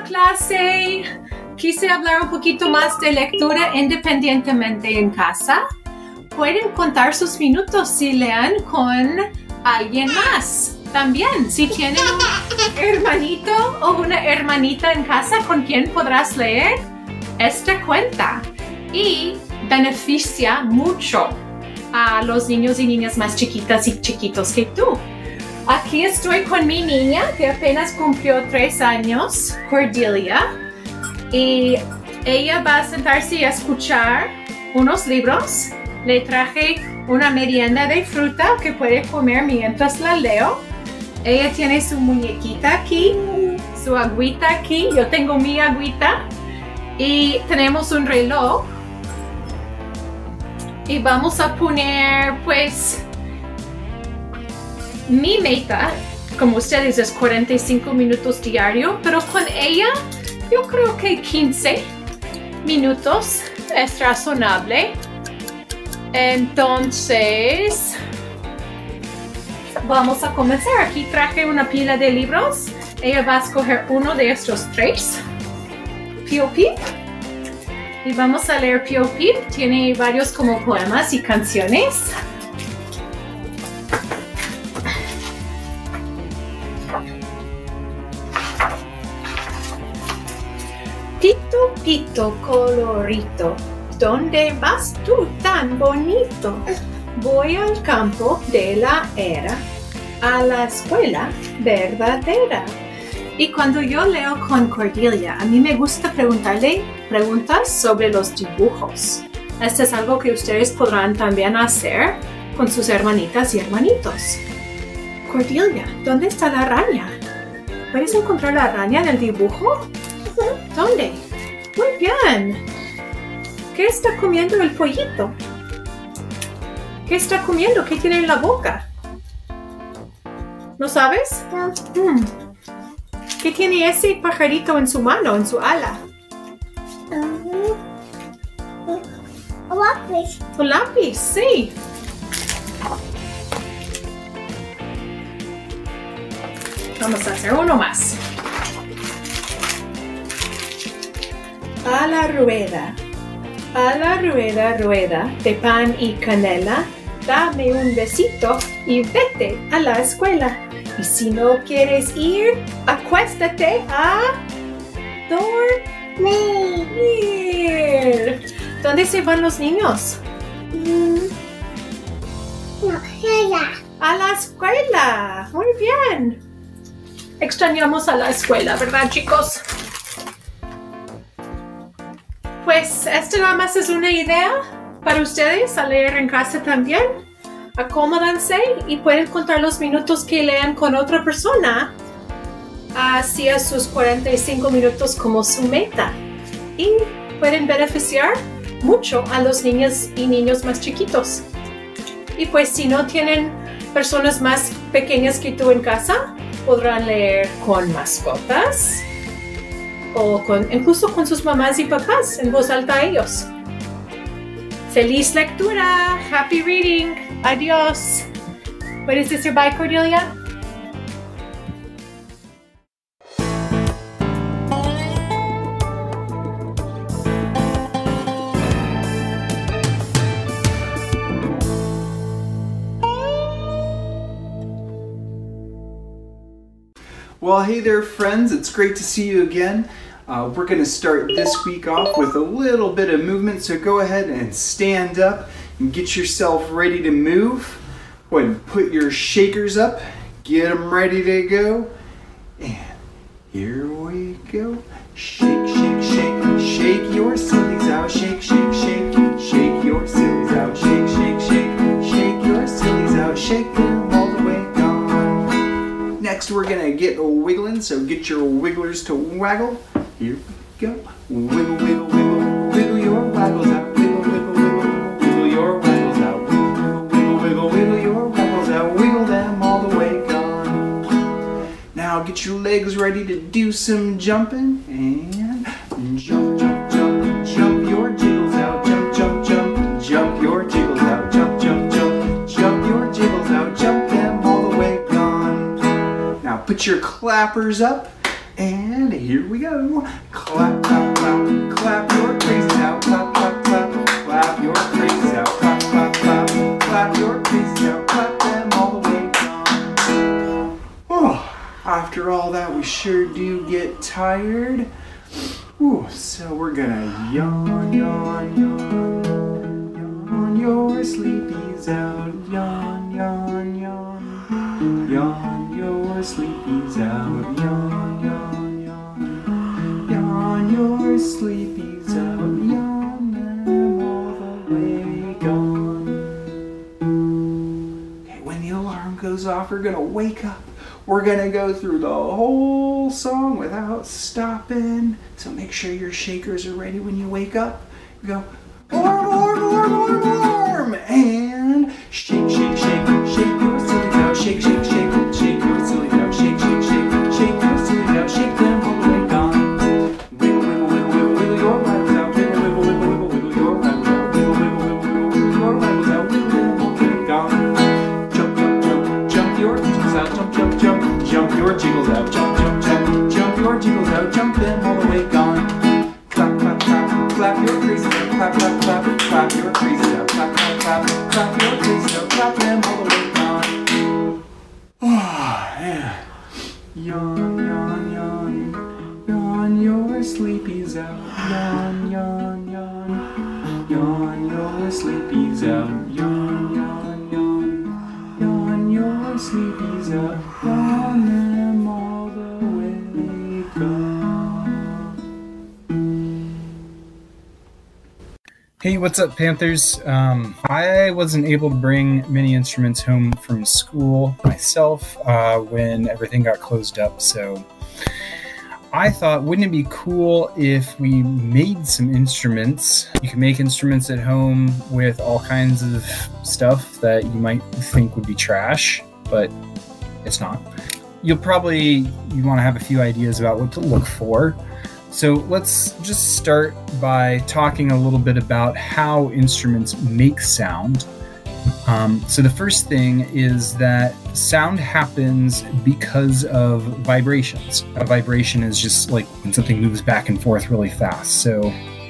clase. Quise hablar un poquito más de lectura independientemente en casa. Pueden contar sus minutos si lean con alguien más. También, si tienen un hermanito o una hermanita en casa con quien podrás leer, esta cuenta y beneficia mucho a los niños y niñas más chiquitas y chiquitos que tú. Aquí estoy con mi niña que apenas cumplió 3 años, Cordelia, y ella va a sentarse y a escuchar unos libros. Le traje una merienda de fruta que puede comer mientras la leo. Ella tiene su muñequita aquí, su agüita aquí, yo tengo mi agüita y tenemos un reloj. Y vamos a poner, pues, mi meta, como ustedes, es 45 minutos diario, pero con ella yo creo que 15 minutos es razonable. Entonces, vamos a comenzar. Aquí traje una pila de libros. Ella va a escoger uno de estos 3. P.O.P. Y vamos a leer P.O.P. Tiene varios como poemas y canciones. Pito, pito, colorito, ¿dónde vas tú tan bonito? Voy al campo de la era, a la escuela verdadera. Y cuando yo leo con Cordelia, a mí me gusta preguntarle preguntas sobre los dibujos. Esto es algo que ustedes podrán también hacer con sus hermanitas y hermanitos. Cordelia, ¿dónde está la araña? ¿Puedes encontrar la araña en el dibujo? ¿Dónde? Muy bien. ¿Qué está comiendo el pollito? ¿Qué está comiendo? ¿Qué tiene en la boca? ¿No sabes? No. ¿Qué tiene ese pajarito en su mano, en su ala? Un lápiz. Un lápiz, sí. Vamos a hacer uno más. A la rueda, rueda de pan y canela, dame un besito y vete a la escuela. Y si no quieres ir, acuéstate a dormir. ¿Dónde se van los niños? A la escuela. Muy bien. Extrañamos a la escuela, ¿verdad, chicos? Pues esta nada más es una idea para ustedes a leer en casa también. Acomódense y pueden contar los minutos que lean con otra persona hacia sus 45 minutos como su meta. Y pueden beneficiar mucho a los niños y niños más chiquitos. Y pues si no tienen personas más pequeñas que tú en casa, podrán leer con mascotas o incluso con sus mamás y papás en voz alta a ellos. ¡Feliz lectura! ¡Happy reading! ¡Adiós! ¿Puedes decir bye, Cordelia? Well, hey there, friends. It's great to see you again. We're going to start this week off with a little bit of movement, so go ahead and stand up and get yourself ready to move. Go ahead and put your shakers up, get them ready to go, and here we go. Shake, shake, shake, shake your sillies out. Shake, shake, shake, shake your sillies out. Shake, shake, shake, shake your sillies out. Shake them all the way gone. Next we're going to get wiggling, so get your wigglers to waggle. Here we go. Wiggle, wiggle, wiggle, wiggle your waggles out. Wiggle, wiggle, wiggle, wiggle your waggles out. Wiggle, wiggle, wiggle, wiggle your waggles out. Wiggle them all the way gone. Now get your legs ready to do some jumping. And jump, jump, jump, jump your jiggles out. Jump, jump, jump, jump your jiggles out. Jump, jump, jump, jump your jiggles out. Jump them all the way gone. Now put your clappers up. And here we go. Clap, clap, clap, clap your crazies out. Clap, clap, clap, clap your crazies out. Clap, clap, clap, clap your crazies out. Clap them all the way down. Oh, after all that, we sure do get tired. Ooh, so we're gonna yawn, yawn, yawn, yawn your sleepies out. Yawn, yawn, yawn, yawn your sleepies out. Yawn, yawn, yawn, yawn your sleepies out. Yawn them all the way gone. Okay, when the alarm goes off, we're gonna wake up. We're gonna go through the whole song without stopping. So make sure your shakers are ready when you wake up. We go, warm, warm, warm, warm, warm. And shake, shake, shake, shake your silly dough. Shake, shake, shake, shake your silly dough. Shake, shake, shake, shake your silly dough. Shake them all the way gone. Wiggle, wiggle, wiggle, wiggle, wiggle your rattles out. Wiggle, wiggle, wiggle, wiggle, wiggle your rattles out. Wiggle, wiggle, wiggle, wiggle, wiggle your rattles out. Wiggle them all the way gone. Jump, jump, jump, jump your jiggles out. Jump, jump, jump, jump your jiggles out. Jump, jump, jump, jump your jiggles out. Jump them all the way gone. Clap, clap, clap, clap your crazies out. Clap, clap, clap, clap your crazies out. Clap, clap, clap, clap your crazies out. Clap them all the way gone. Oh, yeah. Yawn, yawn, yawn, yawn your sleepies out. Yawn, yawn, yawn, yawn your sleepies out. Yawn, yawn, yawn, yawn your sleepies out. Yawn them all the way gone. Hey, what's up, Panthers? I wasn't able to bring many instruments home from school myself when everything got closed up, so I thought, wouldn't it be cool if we made some instruments? You can make instruments at home with all kinds of stuff that you might think would be trash, but it's not. You want to have a few ideas about what to look for. So let's just start by talking a little bit about how instruments make sound. So the first thing is that sound happens because of vibrations. A vibration is just like when something moves back and forth really fast. So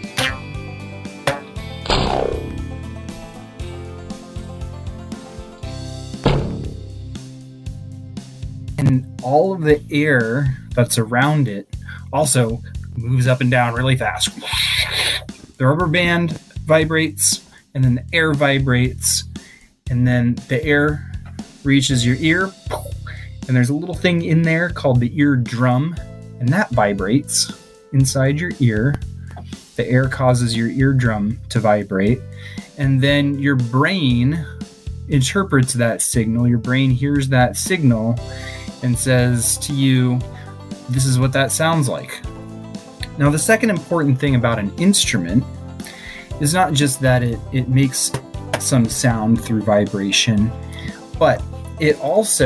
and all of the air that's around it also moves up and down really fast. The rubber band vibrates, and then the air vibrates, and then the air reaches your ear, and there's a little thing in there called the eardrum, and that vibrates inside your ear. The air causes your eardrum to vibrate, and then your brain interprets that signal. Your brain hears that signal and says to you, this is what that sounds like. Now, the second important thing about an instrument is not just that it makes some sound through vibration, but it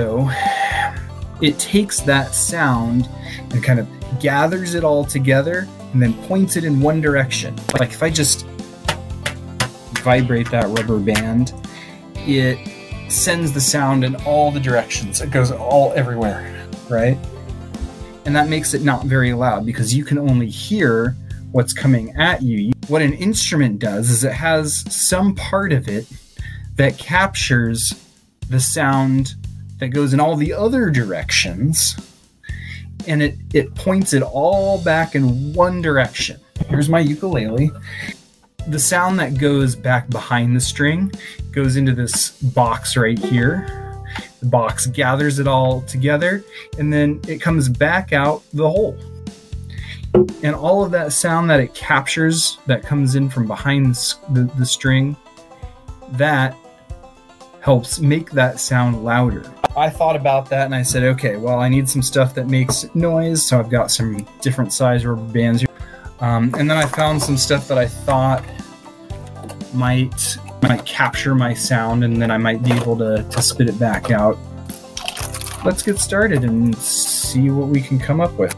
takes that sound and kind of gathers it all together and then points it in one direction. Like if I just vibrate that rubber band, it sends the sound in all the directions. It goes all everywhere, right? And that makes it not very loud because you can only hear what's coming at you. What an instrument does is it has some part of it that captures the sound that goes in all the other directions, and it points it all back in one direction. Here's my ukulele. The sound that goes back behind the string goes into this box right here. The box gathers it all together, and then it comes back out the hole. And all of that sound that it captures that comes in from behind the string, that helps make that sound louder. I thought about that and I said, okay, well, I need some stuff that makes noise, so I've got some different size rubber bands here. And then I found some stuff that I thought might capture my sound, and then I might be able to spit it back out. Let's get started and see what we can come up with.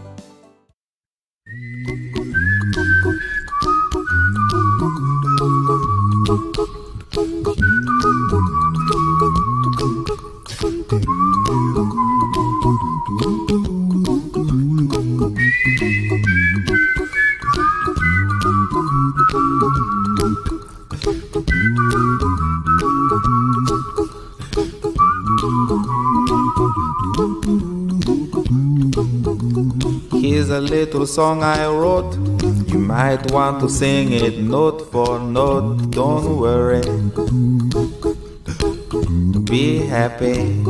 Here's a little song I wrote. You might want to sing it note for note. Don't worry, be happy.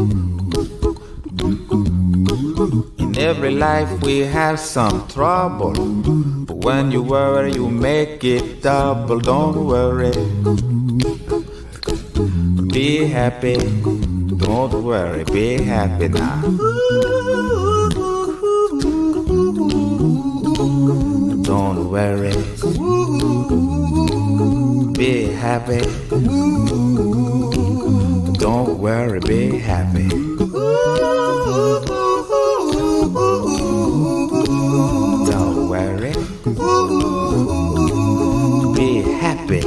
In every life we have some trouble, but when you worry you make it double. Don't worry, be happy. Don't worry, be happy now. Don't worry, be happy. Don't worry, be happy. Don't worry, be happy.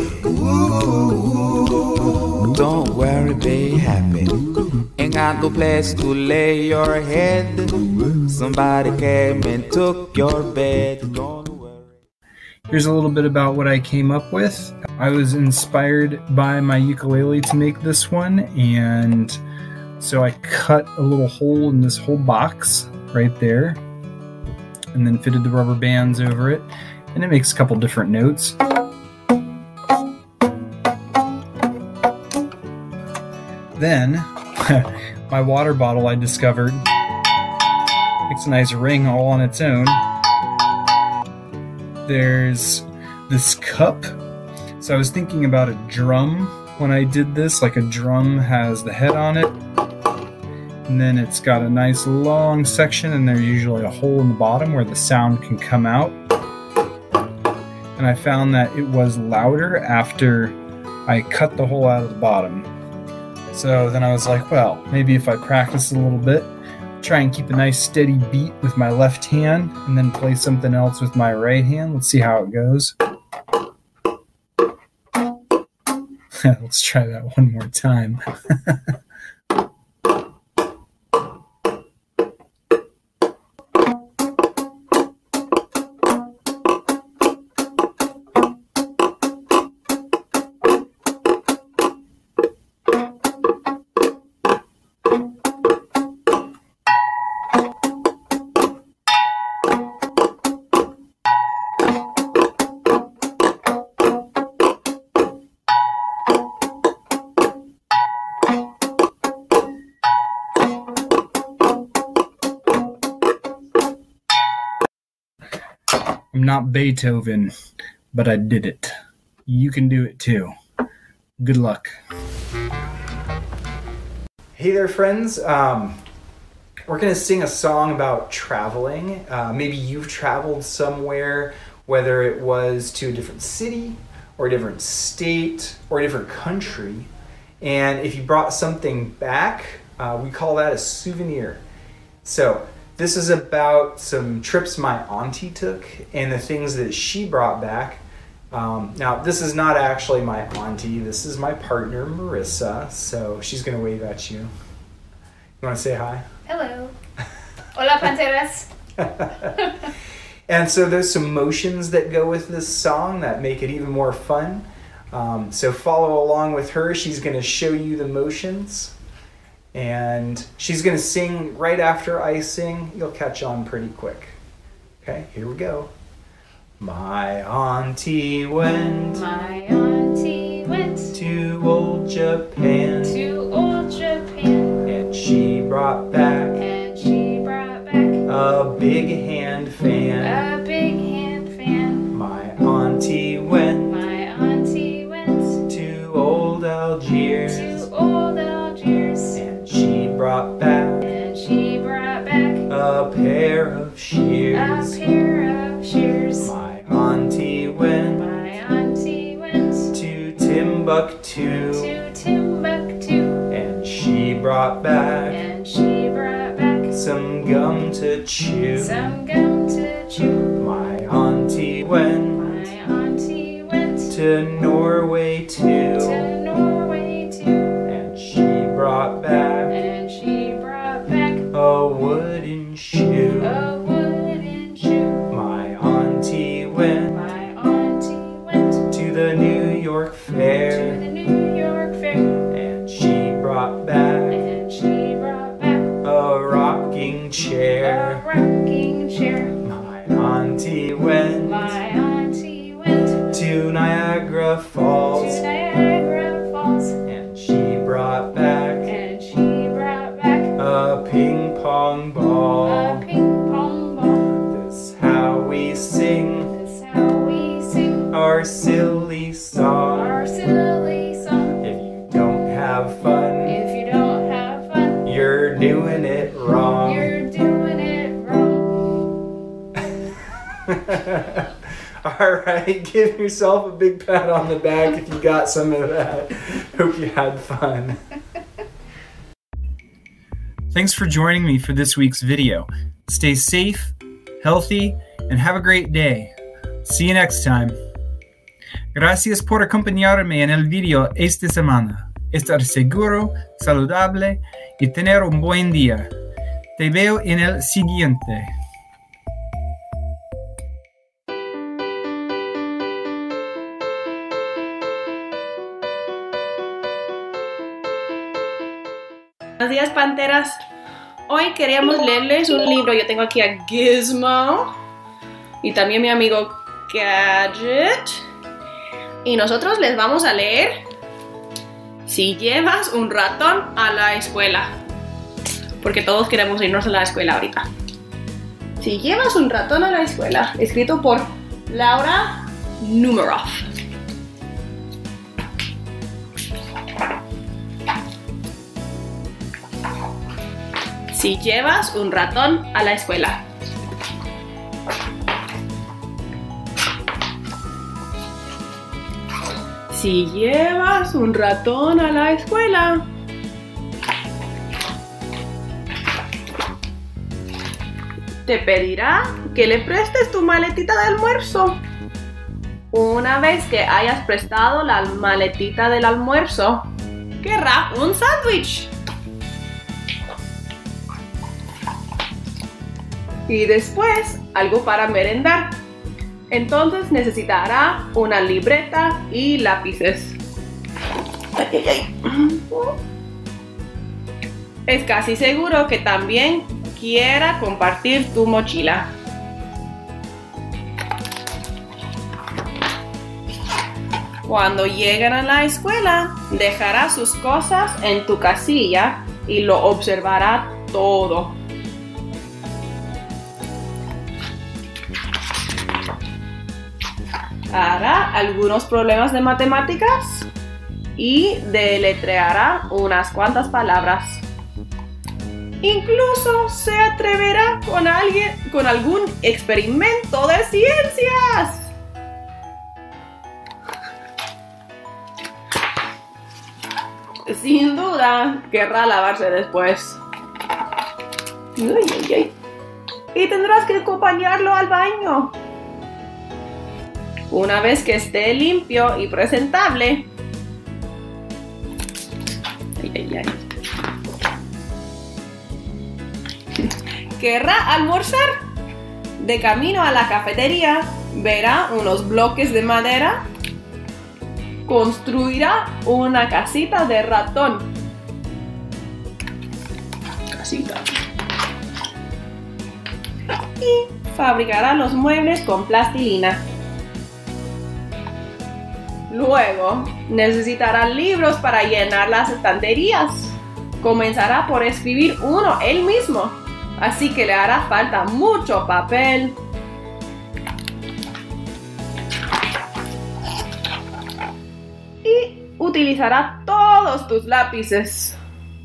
Don't worry, be happy. Ain't got no place to lay your head. Somebody came and took your bed. Don't worry. Here's a little bit about what I came up with. I was inspired by my ukulele to make this one, and so I cut a little hole in this whole box right there, and then fitted the rubber bands over it, and it makes a couple different notes. Then, my water bottle I discovered makes a nice ring all on its own. There's this cup. So I was thinking about a drum when I did this. Like a drum has the head on it, and then it's got a nice long section, and there's usually a hole in the bottom where the sound can come out. And I found that it was louder after I cut the hole out of the bottom. So then I was like, well, maybe if I practice a little bit, try and keep a nice steady beat with my left hand, and then play something else with my right hand. Let's see how it goes. Let's try that one more time. I'm not Beethoven, but I did it. You can do it too. Good luck. Hey there, friends. We're going to sing a song about traveling. Maybe you've traveled somewhere, whether it was to a different city or a different state or a different country. And if you brought something back, we call that a souvenir. So this is about some trips my auntie took and the things that she brought back. Now, this is not actually my auntie. This is my partner, Marissa. So she's going to wave at you. You want to say hi? Hello. Hola, Panteras. And so there's some motions that go with this song that make it even more fun. So follow along with her. She's going to show you the motions. And she's going to sing right after I sing. You'll catch on pretty quick. Okay, here we go. My auntie went to old Japan. And she brought back a big hand fan. My auntie went to old Algiers. And she brought back a pair of shears. My auntie went to Timbuktu. And she brought back some gum to chew. My auntie went to Norway too. And she brought back a wooden shoe. My auntie went to the New York Fair. And she brought back a rocking chair. A rocking chair. My auntie went My auntie went to Niagara Falls, to Niagara Falls, and she brought back and she brought back a ping pong a ball. ping pong ball. This how we sing This is how we sing our silly song. our silly song. If you don't have fun, If you don't have fun, you're doing it wrong. you're doing it wrong. Alright, give yourself a big pat on the back if you got some of that. Hope you had fun. Thanks for joining me for this week's video. Stay safe, healthy, and have a great day. See you next time. Gracias por acompañarme en el video esta semana. Estar seguro, saludable y tener un buen día. Te veo en el siguiente. Buenos días, panteras. Hoy queríamos leerles un libro. Yo tengo aquí a Gizmo y también mi amigo Gadget. Y nosotros les vamos a leer Si llevas un ratón a la escuela. Porque todos queremos irnos a la escuela ahorita. Si llevas un ratón a la escuela. Escrito por Laura Numeroff. Si llevas un ratón a la escuela. Si llevas un ratón a la escuela. Te pedirá que le prestes tu maletita de almuerzo. Una vez que hayas prestado la maletita del almuerzo, querrá un sándwich. Y después algo para merendar. Entonces necesitará una libreta y lápices. Es casi seguro que también quiera compartir tu mochila. Cuando lleguen a la escuela, dejará sus cosas en tu casilla y lo observará todo. Hará algunos problemas de matemáticas y deletreará unas cuantas palabras. Incluso se atreverá con algún experimento de ciencias. Sin duda, querrá lavarse después. Y tendrás que acompañarlo al baño. Una vez que esté limpio y presentable, querrá almorzar. De camino a la cafetería, verá unos bloques de madera. Construirá una casita de ratón. Casita. Y fabricará los muebles con plastilina. Luego, necesitará libros para llenar las estanterías. Comenzará por escribir uno él mismo, así que le hará falta mucho papel. Y utilizará todos tus lápices.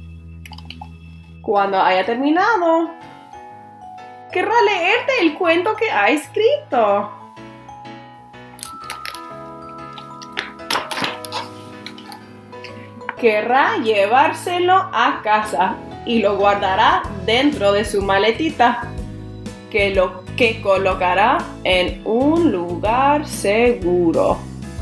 Cuando haya terminado, querrá leerte el cuento que ha escrito. Querrá llevárselo a casa y lo guardará dentro de su maletita, que colocará en un lugar seguro.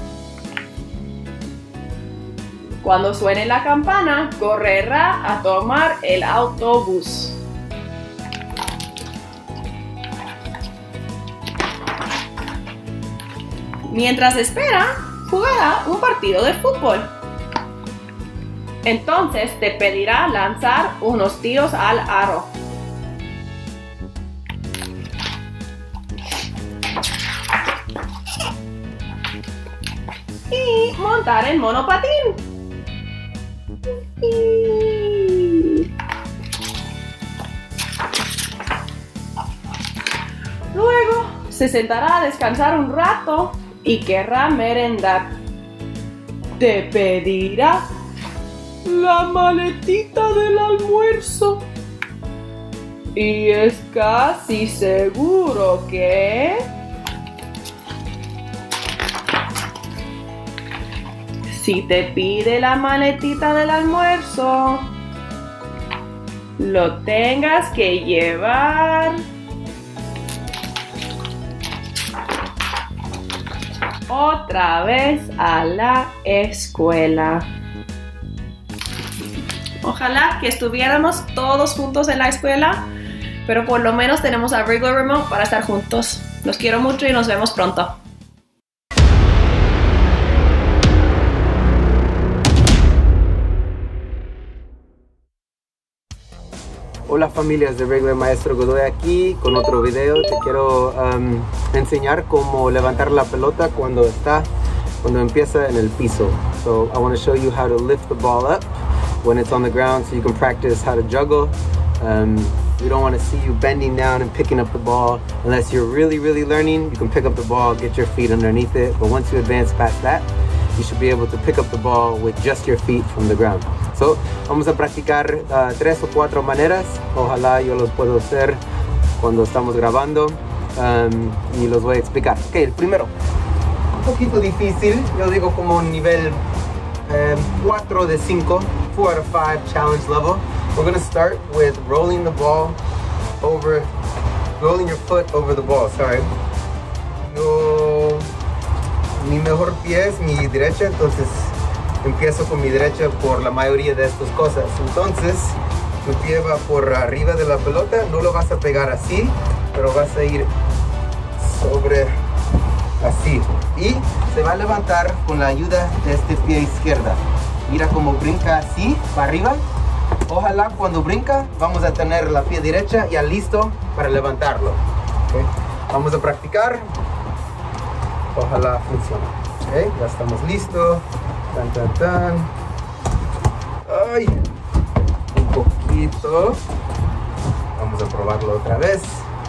Cuando suene la campana, correrá a tomar el autobús. Mientras espera, jugará un partido de fútbol. Entonces te pedirá lanzar unos tiros al aro. montar en monopatín. Luego se sentará a descansar un rato y querrá merendar. Te pedirá la maletita del almuerzo. Y es casi seguro que si te pide la maletita del almuerzo, lo tengas que llevar otra vez a la escuela. Ojalá que estuviéramos todos juntos en la escuela, pero por lo menos tenemos a Wriggler Remote para estar juntos. Los quiero mucho y nos vemos pronto. Hola familias de Wriggler, Maestro Godoy aquí con otro video. Te quiero enseñar cómo levantar la pelota cuando empieza en el piso. So I want to show you how to lift the ball up when it's on the ground so you can practice how to juggle. We don't want to see you bending down and picking up the ball unless you're really learning. You can pick up the ball, get your feet underneath it, but once you advance past that, you should be able to pick up the ball with just your feet from the ground. So, vamos a practicar 3 o 4 maneras. Ojalá yo los puedo hacer cuando estamos grabando y los voy a explicar. Ok, el primero, un poquito difícil, yo digo como un nivel 4 de 5, 4 out of 5 challenge level. We're going to start with rolling your foot over the ball, sorry. Mi mejor pie es mi derecha, entonces empiezo con mi derecha por la mayoría de estas cosas. Entonces, tu pie va por arriba de la pelota, no lo vas a pegar así, pero vas a ir sobre así. Y se va a levantar con la ayuda de este pie izquierda. Mira cómo brinca así, para arriba. Ojalá cuando brinca, vamos a tener la pie derecha ya listo para levantarlo. Okay. Vamos a practicar. Ojalá funcione. Okay, ya estamos listos. Tan, tan, tan. Ay, un poquito. Vamos a probarlo otra vez.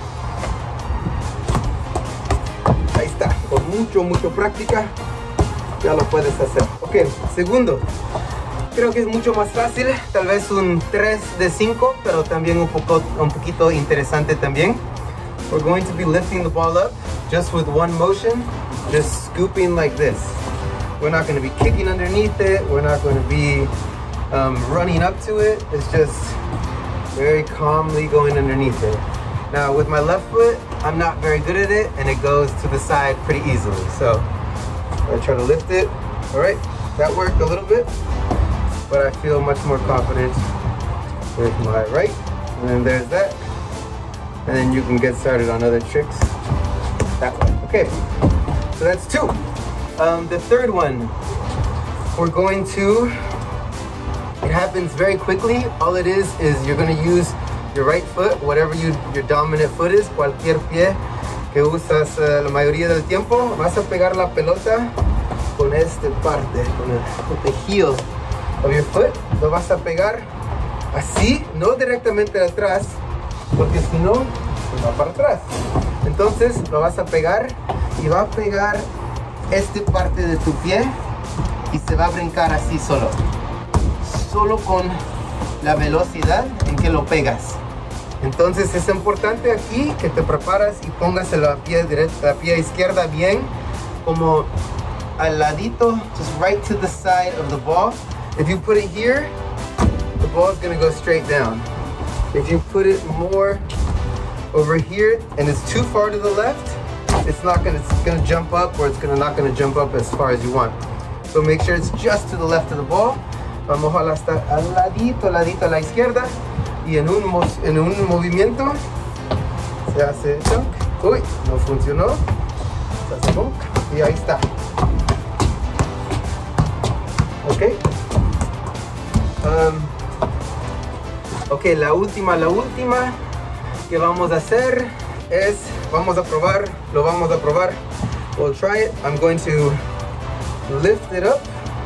Ahí está. Con mucho práctica ya lo puedes hacer. Ok, segundo. Creo que es mucho más fácil. Tal vez un 3 de 5, pero también un poquito interesante también. We're going to be lifting the ball up just with one motion. Just scooping like this. We're not going to be kicking underneath it. We're not going to be running up to it. It's just very calmly going underneath it. Now with my left foot, I'm not very good at it and it goes to the side pretty easily. So I try to lift it. All right, that worked a little bit, but I feel much more confident with my right. And then there's that. And then you can get started on other tricks that way. Okay. So that's 2. The third one, we're going to, it happens very quickly. All it is you're going to use your right foot, whatever your dominant foot is, cualquier pie que usas la mayoría del tiempo. Vas a pegar la pelota con esta parte, con the heel of your foot. Lo vas a pegar así, no directamente atrás, porque si no, pues va para atrás. Entonces lo vas a pegar y va a pegar esta parte de tu pie y se va a brincar así solo con la velocidad en que lo pegas. Entonces es importante aquí que te preparas y pongas la pie izquierda bien como al ladito, just right to the side of the ball. If you put it here, the ball is going to go straight down. If you put it more over here and it's too far to the left, it's gonna jump up, or it's not gonna jump up as far as you want. So make sure it's just to the left of the ball. Vamos a estar al ladito a la izquierda y en un movimiento se hace chunk. Uy, no funcionó. Se hace chunk y ahí está. Ok. Ok, la última que vamos a hacer es, lo vamos a probar. We'll try it. I'm going to lift it up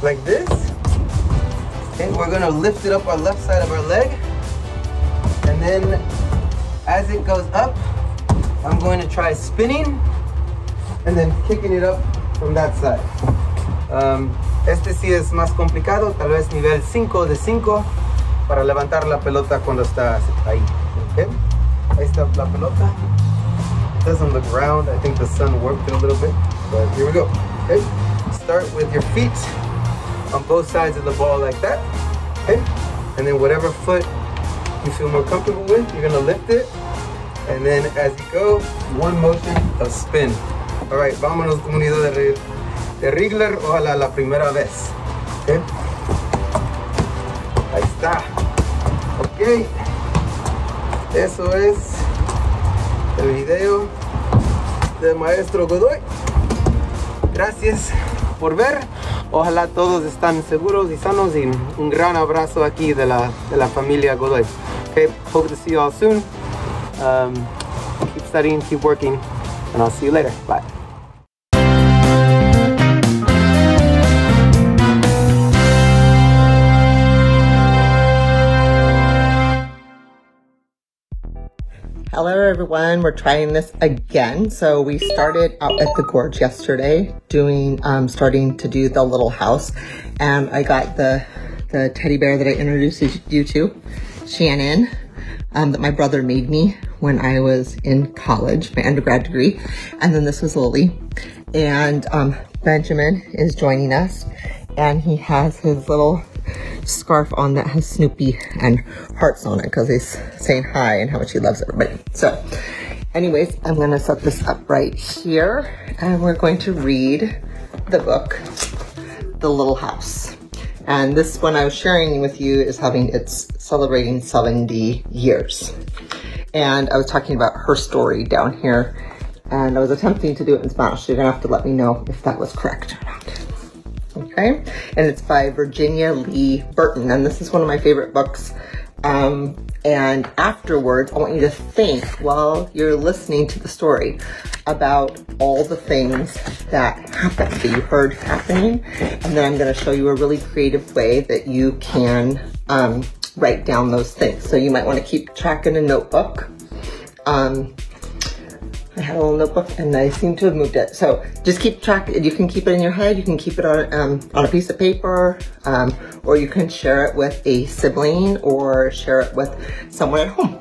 like this. Okay, we're gonna lift it up our left side of our leg. And then as it goes up, I'm going to try spinning and then kicking it up from that side. Este sí es más complicado, tal vez nivel 5 de 5 para levantar la pelota cuando está ahí. Okay? Ahí está la pelota. It doesn't look round. I think the sun warped it a little bit, but here we go. Okay? Start with your feet on both sides of the ball like that. Okay? And then whatever foot you feel more comfortable with, you're gonna lift it. And then as you go, one motion of spin. All right, vámonos comunidad de Rigler, ojalá la primera vez. Okay? Ahí está. Ok. Eso es el video del maestro Godoy. Gracias por ver. Ojalá todos están seguros y sanos, y un gran abrazo aquí de la familia Godoy. Okay, hope to see you all soon. Keep studying, keep working, and I'll see you later. Bye. Hello everyone, we're trying this again. So we started out at the gorge yesterday starting to do the little house, and I got the teddy bear that I introduced you to, Shannon, that my brother made me when I was in college, my undergrad degree. And then this was Lily, and Benjamin is joining us, and he has his little scarf on that has Snoopy and hearts on it because he's saying hi and how much he loves everybody. So anyways, I'm going to set this up right here, and we're going to read the book, The Little House. And this one I was sharing with you is it's celebrating 70 years. And I was talking about her story down here, and I was attempting to do it in Spanish, so you're going to have to let me know if that was correct or not. Okay, and it's by Virginia Lee Burton, and this is one of my favorite books. And afterwards, I want you to think while you're listening to the story about all the things that happened, that you heard happening, and then I'm going to show you a really creative way that you can write down those things. So you might want to keep track in a notebook. I had a little notebook and I seem to have moved it. So just keep track. You can keep it in your head. You can keep it on a piece of paper, or you can share it with a sibling or share it with someone at home.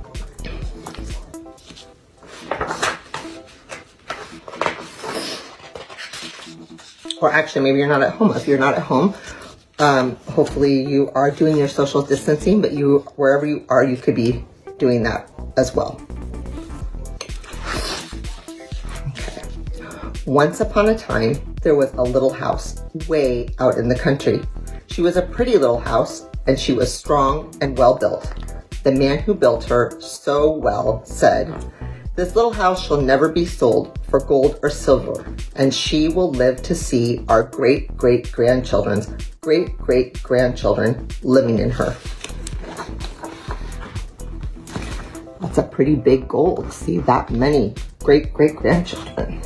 Or actually, maybe you're not at home. If you're not at home, hopefully you are doing your social distancing, but wherever you are, you could be doing that as well. Once upon a time, there was a little house way out in the country. She was a pretty little house, and she was strong and well built. The man who built her so well said, "This little house shall never be sold for gold or silver, and she will live to see our great-great-grandchildren's great-great-grandchildren living in her." That's a pretty big goal to see that many great-great-grandchildren.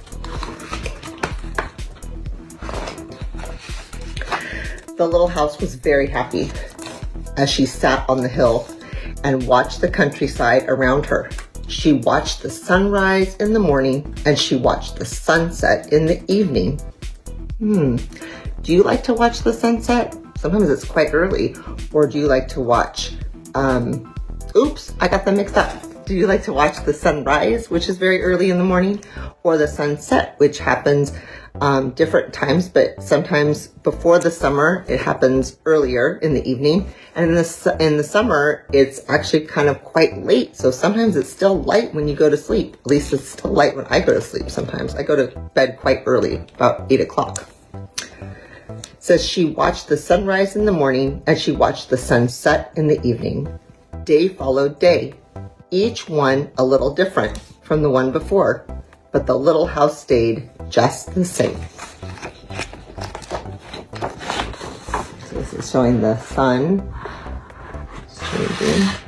The little house was very happy as she sat on the hill and watched the countryside around her. She watched the sunrise in the morning, and she watched the sunset in the evening. Do you like to watch the sunset? Sometimes it's quite early. Or do you like to watch, oops, I got them mixed up. Do you like to watch the sunrise, which is very early in the morning, or the sunset, which happens different times, but sometimes before the summer, it happens earlier in the evening. And in the summer, it's actually kind of quite late. So sometimes it's still light when you go to sleep. At least it's still light when I go to sleep sometimes. I go to bed quite early, about 8 o'clock. It says she watched the sunrise in the morning, and she watched the sunset in the evening. Day followed day, each one a little different from the one before, but the little house stayed just the same. So this is showing the sun changing.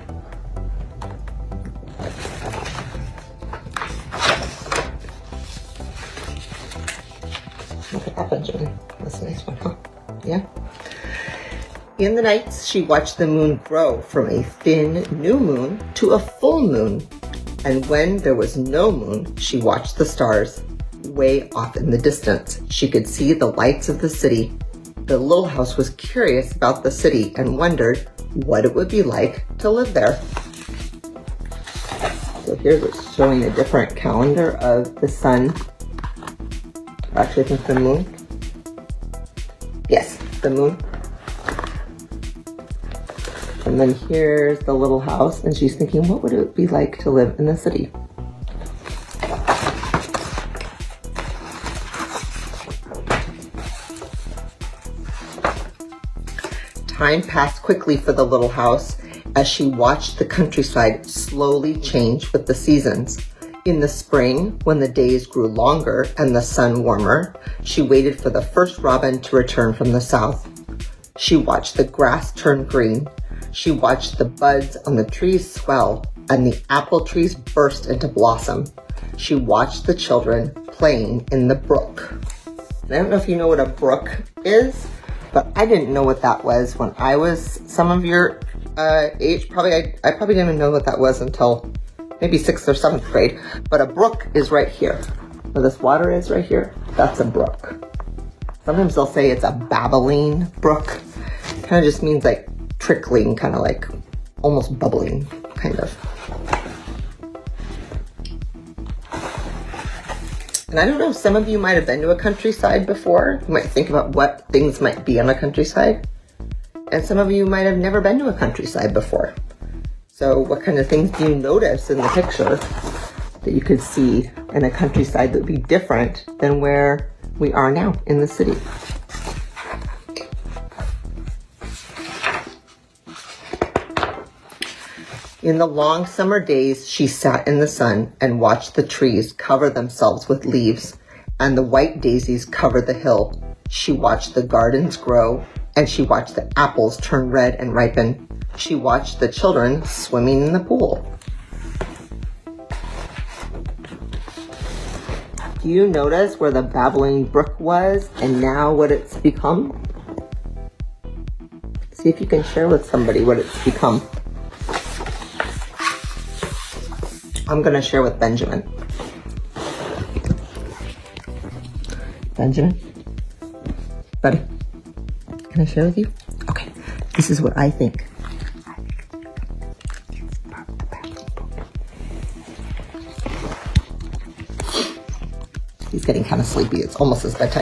Look at that, Benjamin. That's a nice one, huh? Yeah. In the nights, she watched the moon grow from a thin new moon to a full moon. And when there was no moon, she watched the stars way off in the distance. She could see the lights of the city. The little house was curious about the city and wondered what it would be like to live there. So here's it's showing a different calendar of the sun. Actually, I think the moon. Yes, the moon. And then here's the little house, and she's thinking, what would it be like to live in the city? Time passed quickly for the little house as she watched the countryside slowly change with the seasons. In the spring, when the days grew longer and the sun warmer, she waited for the first robin to return from the south. She watched the grass turn green. She watched the buds on the trees swell and the apple trees burst into blossom. She watched the children playing in the brook. And I don't know if you know what a brook is, but I didn't know what that was when I was some of your age. I probably didn't even know what that was until maybe 6th or 7th grade. But a brook is right here. Where this water is right here, that's a brook. Sometimes they'll say it's a babbling brook. Kind of just means like trickling, kind of like almost bubbling, kind of. And I don't know, some of you might have been to a countryside before. You might think about what things might be on a countryside. And some of you might have never been to a countryside before. So what kind of things do you notice in the picture that you could see in a countryside that would be different than where we are now in the city? In the long summer days, she sat in the sun and watched the trees cover themselves with leaves, and the white daisies cover the hill. She watched the gardens grow, and she watched the apples turn red and ripen. She watched the children swimming in the pool. Do you notice where the babbling brook was and now what it's become? See if you can share with somebody what it's become. I'm going to share with Benjamin. Benjamin? Buddy? Can I share with you? Okay. This is what I think. He's getting kind of sleepy. It's almost his bedtime.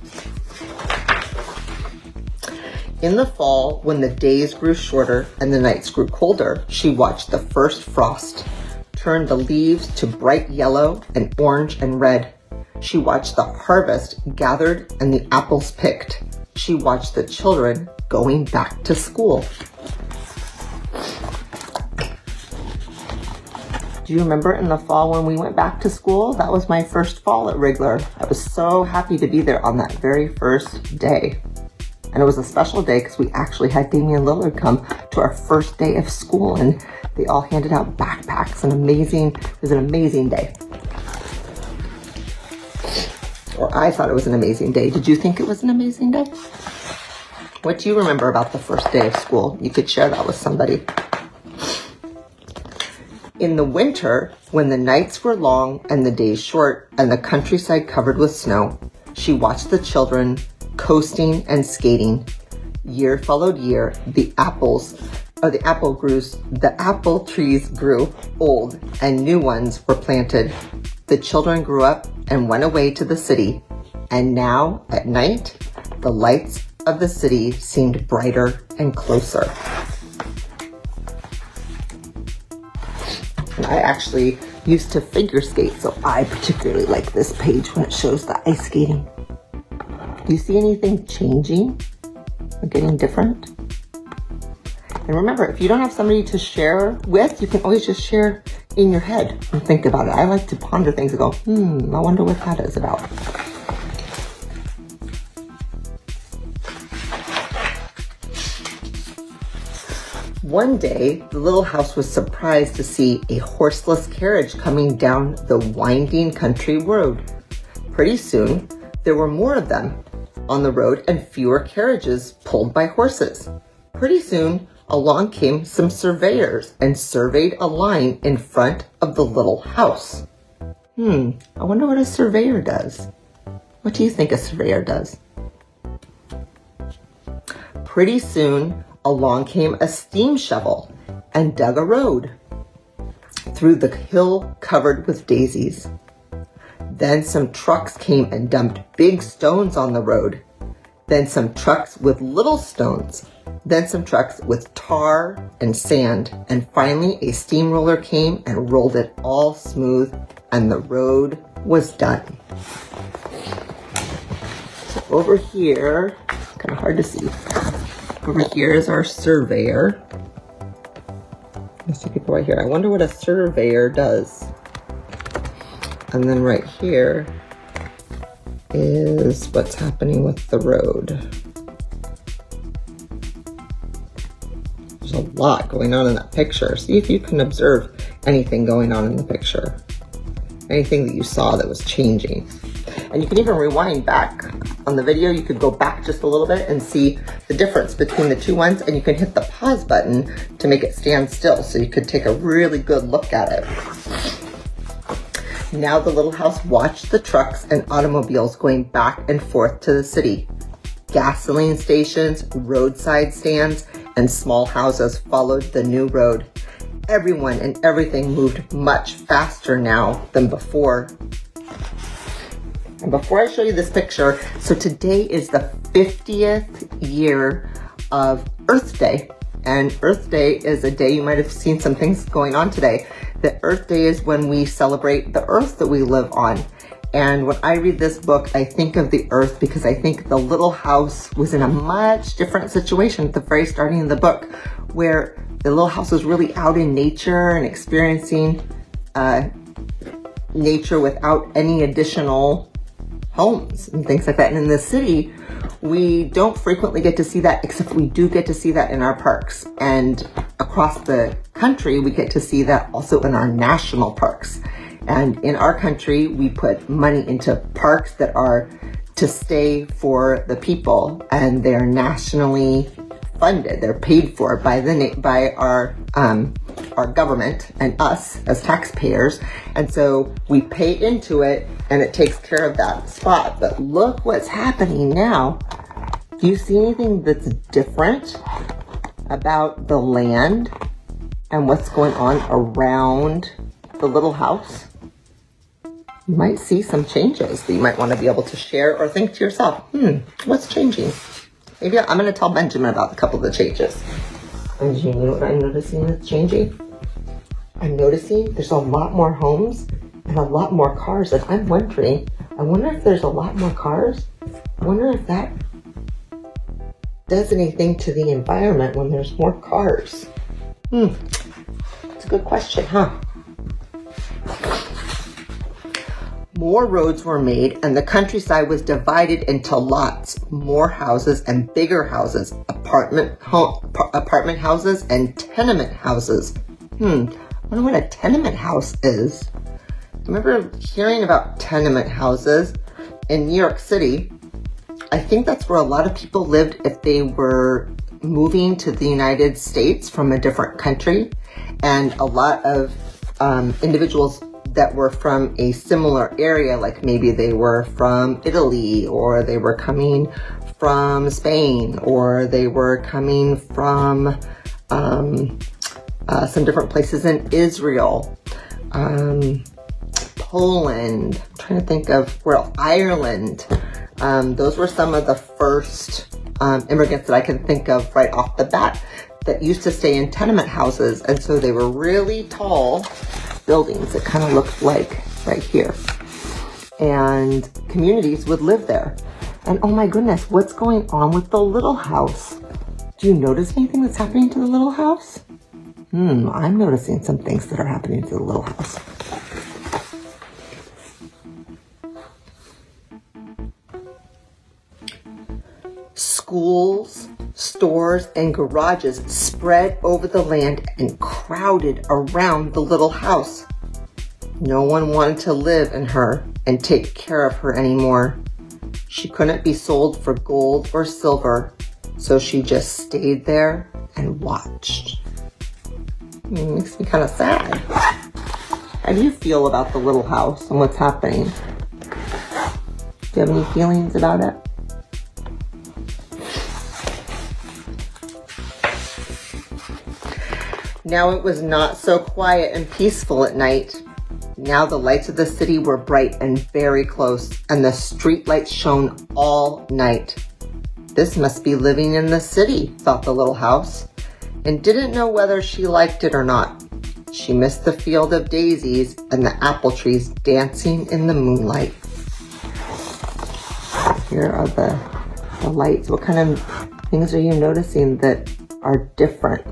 In the fall, when the days grew shorter and the nights grew colder, she watched the first frost turn the leaves to bright yellow and orange and red. She watched the harvest gathered and the apples picked. She watched the children going back to school. Do you remember in the fall when we went back to school? That was my first fall at Wrigler. I was so happy to be there on that very first day. And it was a special day because we actually had Damian Lillard come to our first day of school, and they all handed out backpacks. It was an amazing day. Or I thought it was an amazing day. Did you think it was an amazing day? What do you remember about the first day of school? You could share that with somebody. In the winter, when the nights were long and the days short and the countryside covered with snow, she watched the children coasting and skating. Year followed year, the apple trees grew old and new ones were planted. The children grew up and went away to the city. And now, at night, the lights of the city seemed brighter and closer. And I actually used to figure skate, so I particularly like this page when it shows the ice skating. Do you see anything changing or getting different? And remember, if you don't have somebody to share with, you can always just share in your head and think about it. I like to ponder things and go, I wonder what that is about. One day, the little house was surprised to see a horseless carriage coming down the winding country road. Pretty soon, there were more of them, on the road and fewer carriages pulled by horses. Pretty soon, along came some surveyors and surveyed a line in front of the little house. I wonder what a surveyor does. What do you think a surveyor does? Pretty soon, along came a steam shovel and dug a road through the hill covered with daisies. Then some trucks came and dumped big stones on the road. Then some trucks with little stones. Then some trucks with tar and sand. And finally a steamroller came and rolled it all smooth, and the road was done. So over here, kind of hard to see. Over here is our surveyor. Let's see people right here. I wonder what a surveyor does. And then right here is what's happening with the road. There's a lot going on in that picture. See if you can observe anything going on in the picture. Anything that you saw that was changing. And you can even rewind back on the video. You could go back just a little bit and see the difference between the two ones, and you can hit the pause button to make it stand still so you could take a really good look at it. Now the little house watched the trucks and automobiles going back and forth to the city. Gasoline stations, roadside stands, and small houses followed the new road. Everyone and everything moved much faster now than before. And before I show you this picture, so today is the 50th year of Earth Day. And Earth Day is a day, you might have seen some things going on today. The Earth Day is when we celebrate the earth that we live on. And when I read this book, I think of the earth because I think the little house was in a much different situation at the very starting of the book, where the little house was really out in nature and experiencing nature without any additional homes and things like that. And in the city, we don't frequently get to see that, except we do get to see that in our parks. And across the country, we get to see that also in our national parks. And in our country, we put money into parks that are to stay for the people, and they're nationally funded. They're paid for by our government and us as taxpayers. And so we pay into it and it takes care of that spot. But look what's happening now. Do you see anything that's different about the land and what's going on around the little house? You might see some changes that you might want to be able to share or think to yourself, what's changing? Maybe I'm going to tell Benjamin about a couple of the changes. Benjamin, you know what I'm noticing that's changing? I'm noticing there's a lot more homes and a lot more cars. And I'm wondering, I wonder if there's a lot more cars. I wonder if that does anything to the environment when there's more cars. It's a good question, huh? More roads were made and the countryside was divided into lots, more houses and bigger houses, apartment houses and tenement houses. I wonder what a tenement house is. I remember hearing about tenement houses in New York City. I think that's where a lot of people lived if they were moving to the United States from a different country, and a lot of individuals that were from a similar area, like maybe they were from Italy, or they were coming from Spain, or they were coming from some different places in Israel, Poland, I'm trying to think of where else, Ireland. Those were some of the first immigrants that I can think of right off the bat that used to stay in tenement houses. And so they were really tall buildings that kind of looked like right here. And communities would live there. And oh my goodness, what's going on with the little house? Do you notice anything that's happening to the little house? I'm noticing some things that are happening to the little house. Schools, stores, and garages spread over the land and crowded around the little house. No one wanted to live in her and take care of her anymore. She couldn't be sold for gold or silver, so she just stayed there and watched. It makes me kind of sad. How do you feel about the little house and what's happening? Do you have any feelings about it? Now it was not so quiet and peaceful at night. Now the lights of the city were bright and very close, and the street lights shone all night. This must be living in the city, thought the little house, and didn't know whether she liked it or not. She missed the field of daisies and the apple trees dancing in the moonlight. Here are the lights. What kind of things are you noticing that are different?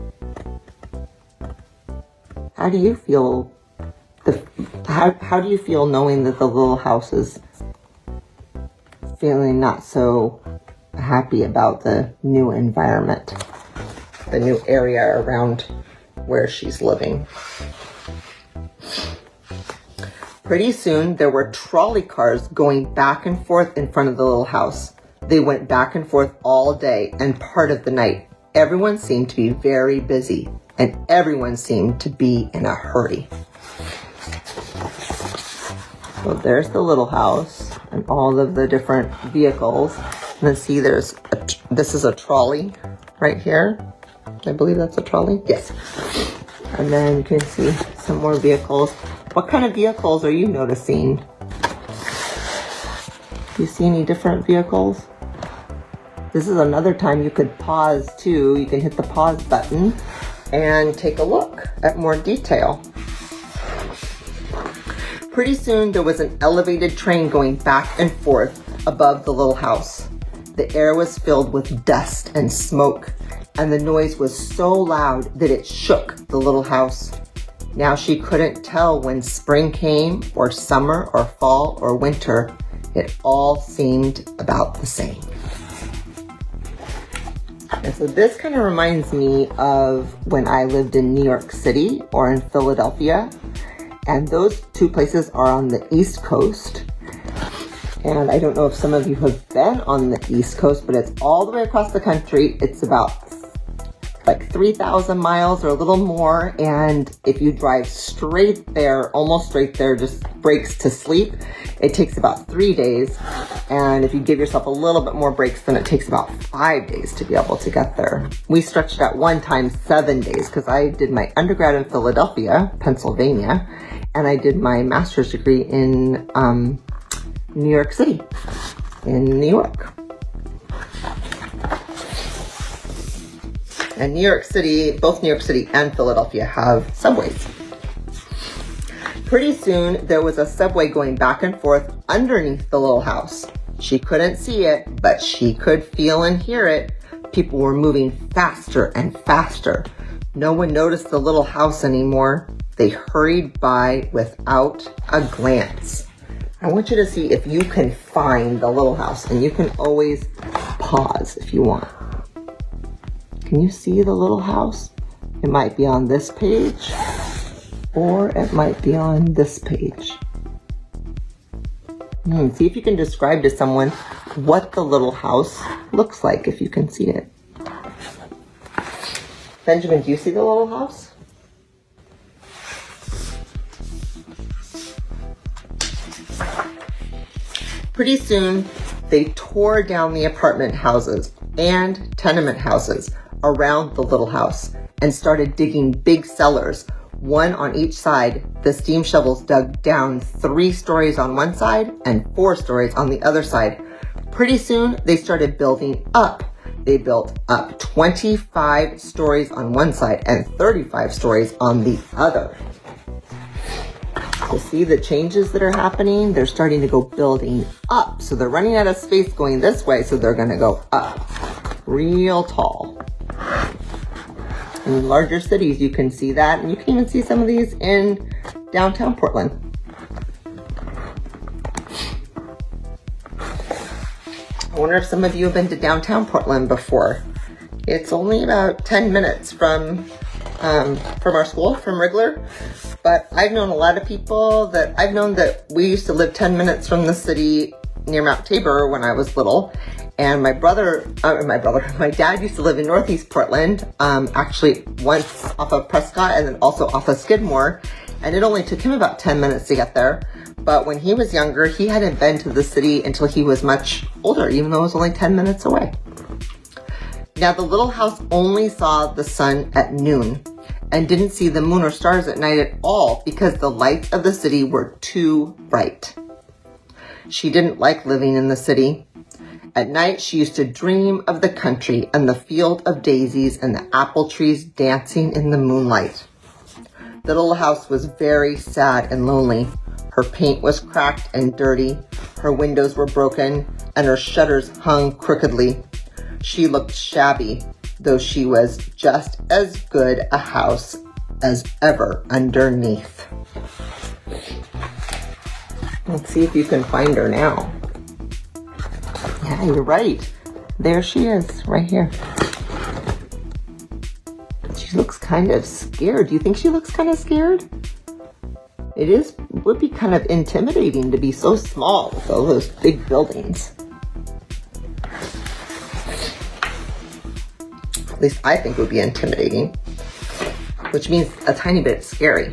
How do you feel? How do you feel knowing that the little house is feeling not so happy about the new environment, the new area around where she's living? Pretty soon there were trolley cars going back and forth in front of the little house. They went back and forth all day and part of the night. Everyone seemed to be very busy, and everyone seemed to be in a hurry. So there's the little house and all of the different vehicles. And then see this is a trolley right here. I believe that's a trolley. Yes. And then you can see some more vehicles. What kind of vehicles are you noticing? Do you see any different vehicles? This is another time you could pause too. You can hit the pause button and take a look at more detail. Pretty soon there was an elevated train going back and forth above the little house. The air was filled with dust and smoke, and the noise was so loud that it shook the little house. Now she couldn't tell when spring came, or summer, or fall, or winter. It all seemed about the same. And so this kind of reminds me of when I lived in New York City or in Philadelphia. And those two places are on the East Coast. And I don't know if some of you have been on the East Coast, but it's all the way across the country. It's about like 3,000 miles or a little more. And if you drive straight there, almost straight there, just breaks to sleep, it takes about 3 days. And if you give yourself a little bit more breaks, then it takes about 5 days to be able to get there. We stretched out one time 7 days because I did my undergrad in Philadelphia, Pennsylvania, and I did my master's degree in New York City, in New York. And New York City, both New York City and Philadelphia have subways. Pretty soon, there was a subway going back and forth underneath the little house. She couldn't see it, but she could feel and hear it. People were moving faster and faster. No one noticed the little house anymore. They hurried by without a glance. I want you to see if you can find the little house, and you can always pause if you want. Can you see the little house? It might be on this page, or it might be on this page. See if you can describe to someone what the little house looks like, if you can see it. Benjamin, do you see the little house? Pretty soon, they tore down the apartment houses and tenement houses around the little house and started digging big cellars, one on each side. The steam shovels dug down 3 stories on one side and 4 stories on the other side. Pretty soon, they started building up. They built up 25 stories on one side and 35 stories on the other. To see the changes that are happening, they're starting to go building up. So they're running out of space going this way, so they're gonna go up real tall. In larger cities, you can see that, and you can even see some of these in downtown Portland. I wonder if some of you have been to downtown Portland before. It's only about 10 minutes from our school, from Rigler. But I've known a lot of people that we used to live 10 minutes from the city near Mount Tabor when I was little. And my dad used to live in Northeast Portland, actually once off of Prescott and then also off of Skidmore. And it only took him about 10 minutes to get there. But when he was younger, he hadn't been to the city until he was much older, even though it was only 10 minutes away. Now, the little house only saw the sun at noon and didn't see the moon or stars at night at all because the lights of the city were too bright. She didn't like living in the city. At night, she used to dream of the country and the field of daisies and the apple trees dancing in the moonlight. The little house was very sad and lonely. Her paint was cracked and dirty. Her windows were broken and her shutters hung crookedly. She looked shabby, though she was just as good a house as ever underneath. Let's see if you can find her now. Yeah, you're right. There she is, right here. She looks kind of scared. Do you think she looks kind of scared? Would be kind of intimidating to be so small with all those big buildings. At least I think it would be intimidating, which means a tiny bit scary.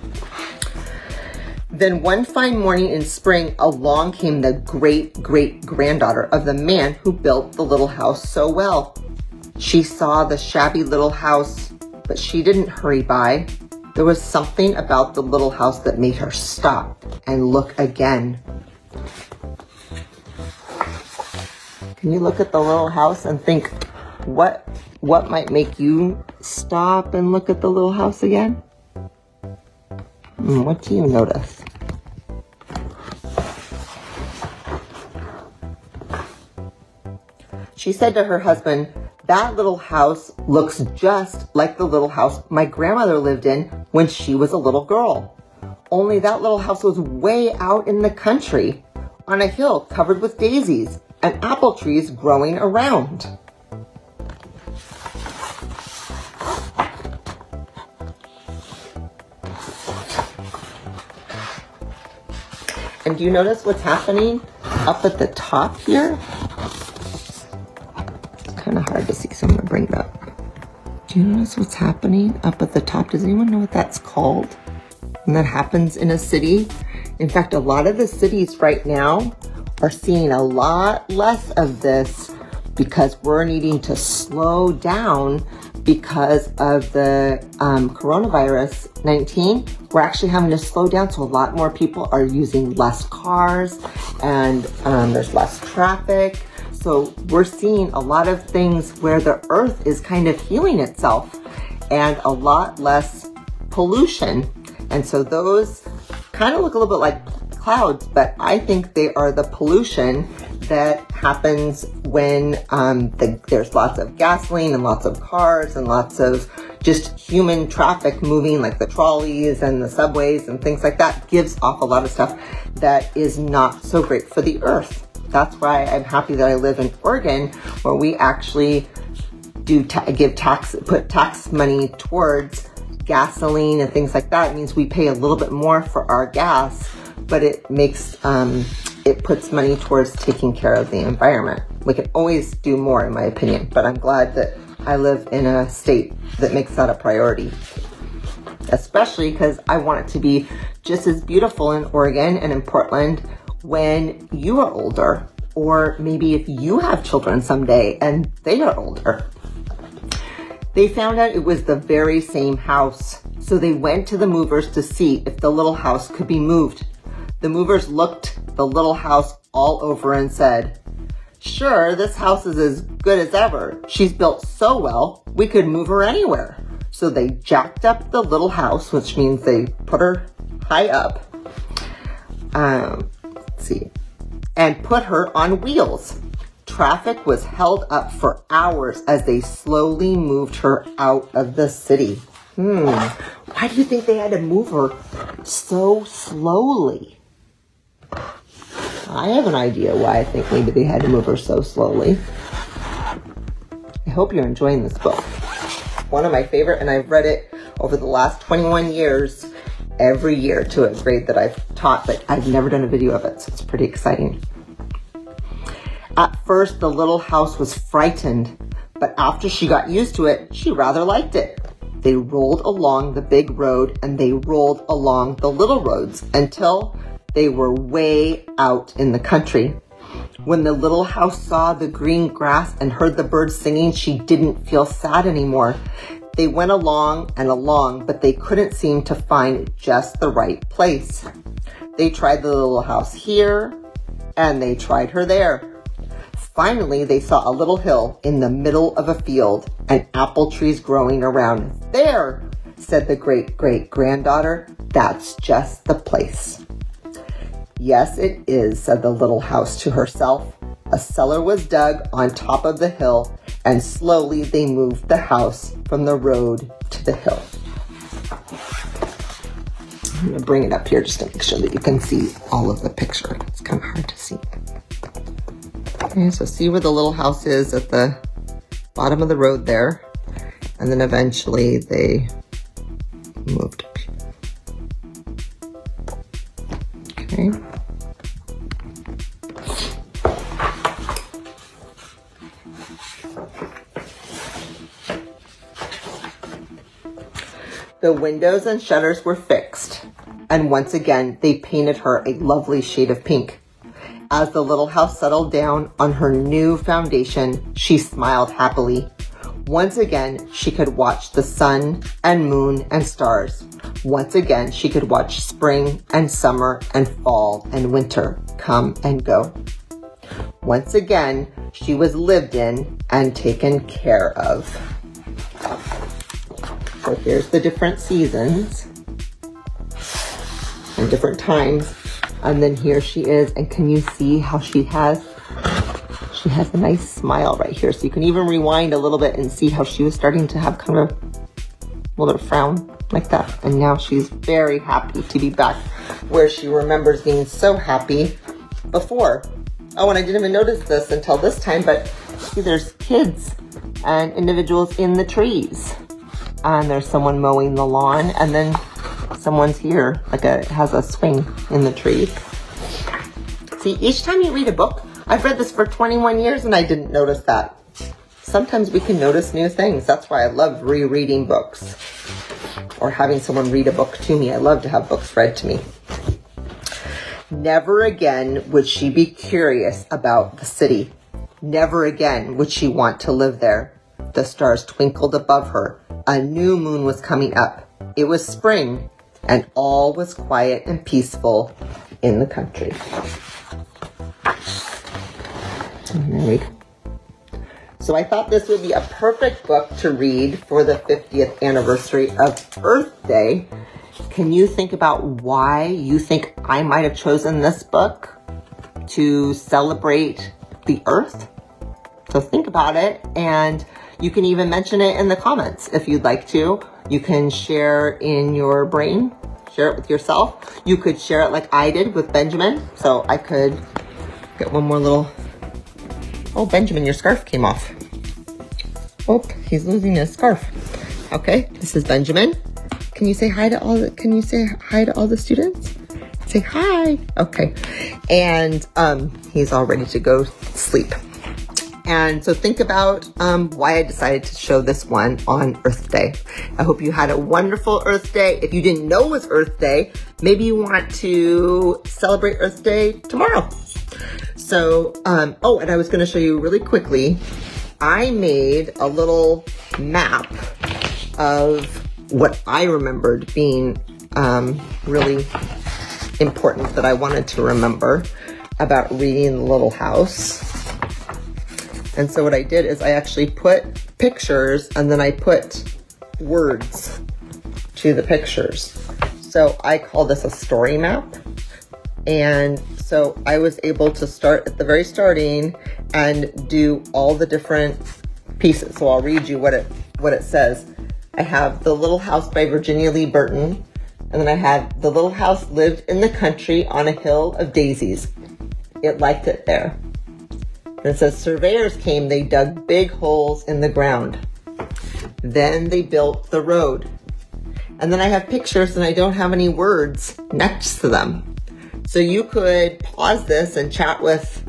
Then one fine morning in spring, along came the great-great-granddaughter of the man who built the little house so well. She saw the shabby little house, but she didn't hurry by. There was something about the little house that made her stop and look again. Can you look at the little house and think, what might make you stop and look at the little house again? What do you notice? She said to her husband, "That little house looks just like the little house my grandmother lived in when she was a little girl. Only that little house was way out in the country, on a hill covered with daisies and apple trees growing around." And do you notice what's happening up at the top here? It's kind of hard to see, so I'm going to bring it up. Do you notice what's happening up at the top? Does anyone know what that's called? And that happens in a city? In fact, a lot of the cities right now are seeing a lot less of this because we're needing to slow down because of the coronavirus 19. We're actually having to slow down, so a lot more people are using less cars and there's less traffic. So we're seeing a lot of things where the earth is kind of healing itself and a lot less pollution. And so those kind of look a little bit like clouds, but I think they are the pollution that happens when there's lots of gasoline and lots of cars and lots of just human traffic moving, like the trolleys and the subways and things like that, gives off a lot of stuff that is not so great for the earth. That's why I'm happy that I live in Oregon, where we actually do put tax money towards gasoline and things like that. It means we pay a little bit more for our gas, but it makes it puts money towards taking care of the environment. We can always do more, in my opinion, but I'm glad that I live in a state that makes that a priority, especially because I want it to be just as beautiful in Oregon and in Portland when you are older, or maybe if you have children someday and they are older. They found out it was the very same house, so they went to the movers to see if the little house could be moved. The movers looked the little house all over and said, "Sure, this house is as good as ever. She's built so well, we could move her anywhere." So they jacked up the little house, which means they put her high up, and put her on wheels. Traffic was held up for hours as they slowly moved her out of the city. Why do you think they had to move her so slowly? I have an idea why I think maybe they had to move her so slowly. I hope you're enjoying this book. One of my favorite, and I've read it over the last 21 years, every year to a grade that I've taught, but I've never done a video of it, so it's pretty exciting. At first, the little house was frightened, but after she got used to it, she rather liked it. They rolled along the big road and they rolled along the little roads until they were way out in the country. When the little house saw the green grass and heard the birds singing, she didn't feel sad anymore. They went along and along, but they couldn't seem to find just the right place. They tried the little house here, and they tried her there. Finally, they saw a little hill in the middle of a field and apple trees growing around. There, said the great-great-granddaughter, that's just the place. Yes, it is, said the little house to herself. A cellar was dug on top of the hill, and slowly they moved the house from the road to the hill. I'm going to bring it up here just to make sure that you can see all of the picture. It's kind of hard to see. Okay, so see where the little house is at the bottom of the road there. And then eventually they moved up here. Okay. The windows and shutters were fixed, and once again they painted her a lovely shade of pink. As the little house settled down on her new foundation, she smiled happily. Once again, she could watch the sun and moon and stars. Once again, she could watch spring and summer and fall and winter come and go. Once again, she was lived in and taken care of. So here's the different seasons and different times. And then here she is. And can you see how she has a nice smile right here. So you can even rewind a little bit and see how she was starting to have kind of a little frown like that. And now she's very happy to be back where she remembers being so happy before. Oh, and I didn't even notice this until this time, but see, there's kids and individuals in the trees. And there's someone mowing the lawn, and then someone's here, has a swing in the trees. See, each time you read a book, I've read this for 21 years and I didn't notice that. Sometimes we can notice new things. That's why I love rereading books or having someone read a book to me. I love to have books read to me. Never again would she be curious about the city. Never again would she want to live there. The stars twinkled above her. A new moon was coming up. It was spring, and all was quiet and peaceful in the country. So I thought this would be a perfect book to read for the 50th anniversary of Earth Day. Can you think about why you think I might have chosen this book to celebrate the Earth? So think about it, and you can even mention it in the comments if you'd like to. You can share in your brain, share it with yourself. You could share it like I did with Benjamin. So I could get one more little... Oh, Benjamin, your scarf came off. Oh, he's losing his scarf. Okay, this is Benjamin. Can you say hi to all the students? Say hi. Okay. And he's all ready to go sleep. And so think about why I decided to show this one on Earth Day. I hope you had a wonderful Earth Day. If you didn't know it was Earth Day, maybe you want to celebrate Earth Day tomorrow. So, oh, and I was going to show you really quickly. I made a little map of what I remembered being really important that I wanted to remember about reading The Little House. And so what I did is I actually put pictures and then I put words to the pictures. So I call this a story map. And so I was able to start at the very starting and do all the different pieces. So I'll read you what it says. I have The Little House by Virginia Lee Burton. And then I have The Little House lived in the country on a hill of daisies. It liked it there. And it says, surveyors came, they dug big holes in the ground. Then they built the road. And then I have pictures and I don't have any words next to them. So you could pause this and chat with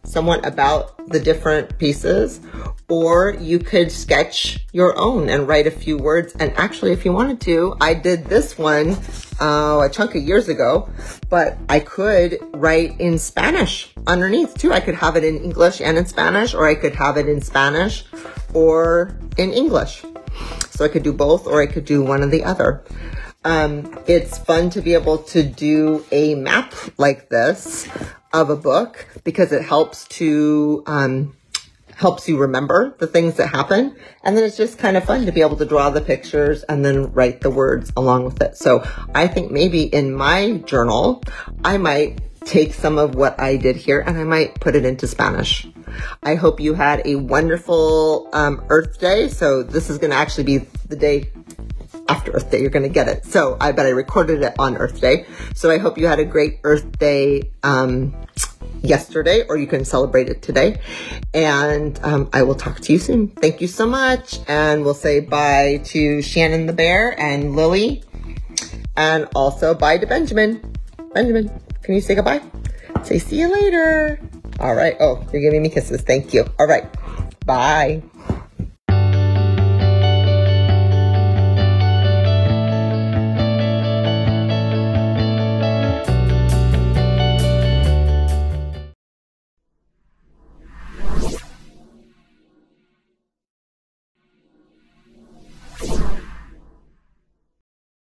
someone about the different pieces, or you could sketch your own and write a few words. And actually, if you wanted to, I did this one a chunk of years ago, but I could write in Spanish underneath too. I could have it in English and in Spanish, or I could have it in Spanish or in English. So I could do both, or I could do one or the other. It's fun to be able to do a map like this of a book, because it helps to helps you remember the things that happen. And then it's just kind of fun to be able to draw the pictures and then write the words along with it. So I think maybe in my journal, I might take some of what I did here and I might put it into Spanish. I hope you had a wonderful Earth Day. So this is going to actually be the day after Earth Day. You're going to get it. So I bet I recorded it on Earth Day. So I hope you had a great Earth Day yesterday, or you can celebrate it today. And I will talk to you soon. Thank you so much. And we'll say bye to Shannon the bear and Lily. And also bye to Benjamin. Benjamin, can you say goodbye? Say see you later. All right. Oh, you're giving me kisses. Thank you. All right. Bye.